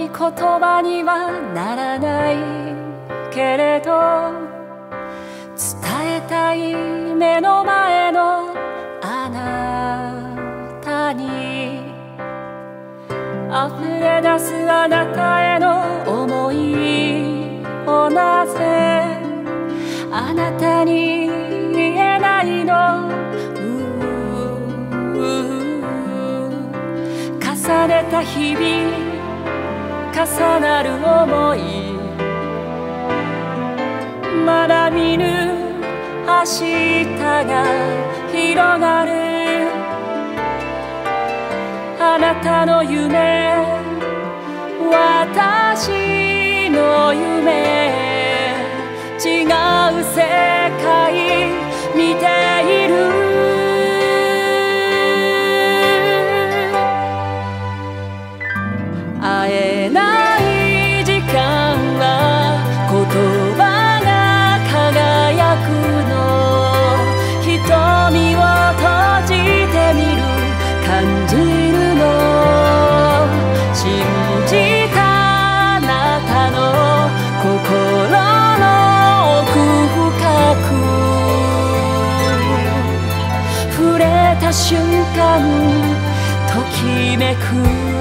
言葉にはならないけれど、伝えたい目の前のあなたに、溢れ出すあなたへの想いをなぜあなたに言えないの。重ねた日々、重なる想い、まだ見ぬ明日が広がる。あなたの夢、私の夢、違う世界見ている。会えない時間は言葉が輝くの。瞳を閉じてみる、感じるの。信じたあなたの心の奥深く、触れた瞬間ときめく。